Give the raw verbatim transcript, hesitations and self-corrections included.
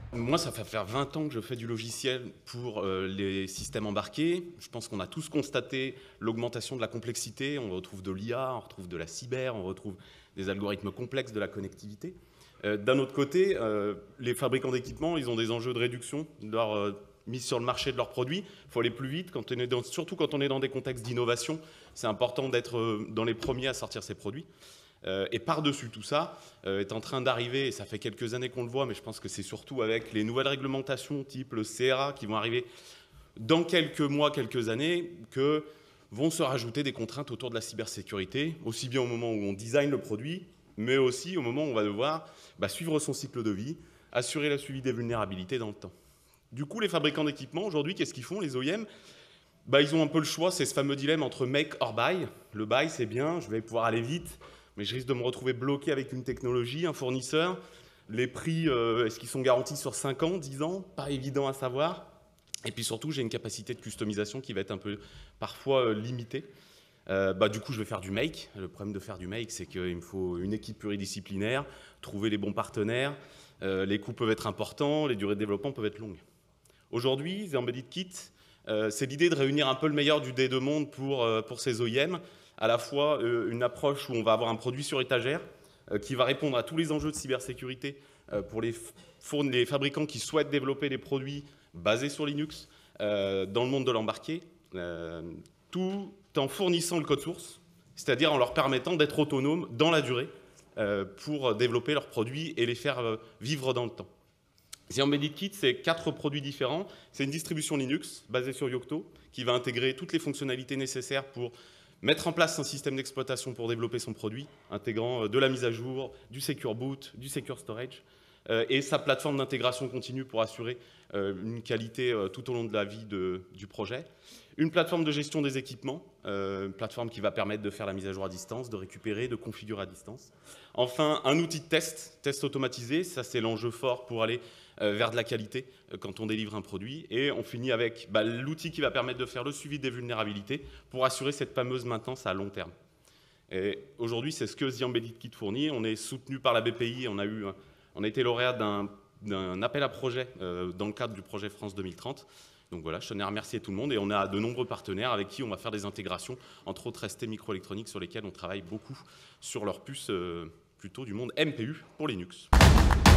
Moi, ça fait faire vingt ans que je fais du logiciel pour euh, les systèmes embarqués. Je pense qu'on a tous constaté l'augmentation de la complexité. On retrouve de l'I A, on retrouve de la cyber, on retrouve des algorithmes complexes de la connectivité. Euh, D'un autre côté, euh, les fabricants d'équipements, ils ont des enjeux de réduction de leur euh, mise sur le marché de leurs produits. Il faut aller plus vite, quand on est dans, surtout quand on est dans des contextes d'innovation. C'est important d'être euh, dans les premiers à sortir ces produits. Euh, et par-dessus tout ça, euh, est en train d'arriver, et ça fait quelques années qu'on le voit, mais je pense que c'est surtout avec les nouvelles réglementations type le C R A qui vont arriver dans quelques mois, quelques années, que vont se rajouter des contraintes autour de la cybersécurité, aussi bien au moment où on design le produit, mais aussi au moment où on va devoir bah, suivre son cycle de vie, assurer le suivi des vulnérabilités dans le temps. Du coup, les fabricants d'équipements, aujourd'hui, qu'est-ce qu'ils font, les O E M? Bah, ils ont un peu le choix, c'est ce fameux dilemme entre make or buy. Le buy, c'est bien, je vais pouvoir aller vite, mais je risque de me retrouver bloqué avec une technologie, un fournisseur. Les prix, euh, est-ce qu'ils sont garantis sur cinq ans, dix ans? Pas évident à savoir. Et puis surtout, j'ai une capacité de customisation qui va être un peu parfois euh, limitée. Euh, bah, du coup, je vais faire du make. Le problème de faire du make, c'est qu'il me faut une équipe pluridisciplinaire, trouver les bons partenaires. Euh, les coûts peuvent être importants, les durées de développement peuvent être longues. Aujourd'hui, The Embedded Kit, euh, c'est l'idée de réunir un peu le meilleur du des deux mondes pour, euh, pour ces O E M. À la fois euh, une approche où on va avoir un produit sur étagère euh, qui va répondre à tous les enjeux de cybersécurité euh, pour les, les fabricants qui souhaitent développer des produits basés sur Linux euh, dans le monde de l'embarqué, euh, tout en fournissant le code source, c'est-à-dire en leur permettant d'être autonomes dans la durée euh, pour développer leurs produits et les faire euh, vivre dans le temps. The Embedded Kit, c'est quatre produits différents. C'est une distribution Linux basée sur Yocto qui va intégrer toutes les fonctionnalités nécessaires pour mettre en place un système d'exploitation pour développer son produit, intégrant de la mise à jour, du Secure Boot, du Secure Storage, euh, et sa plateforme d'intégration continue pour assurer euh, une qualité euh, tout au long de la vie de, du projet. Une plateforme de gestion des équipements, euh, une plateforme qui va permettre de faire la mise à jour à distance, de récupérer, de configurer à distance. Enfin, un outil de test, test automatisé, ça c'est l'enjeu fort pour aller euh, vers de la qualité euh, quand on délivre un produit. Et on finit avec bah, l'outil qui va permettre de faire le suivi des vulnérabilités pour assurer cette fameuse maintenance à long terme. Et aujourd'hui, c'est ce que The Embedded Kit fournit. On est soutenu par la B P I, on a, eu, on a été lauréat d'un appel à projet euh, dans le cadre du projet France deux mille trente. Donc voilà, je tenais à remercier tout le monde et on a de nombreux partenaires avec qui on va faire des intégrations, entre autres S T Microélectronique sur lesquels on travaille beaucoup sur leurs puces euh, plutôt du monde M P U pour Linux.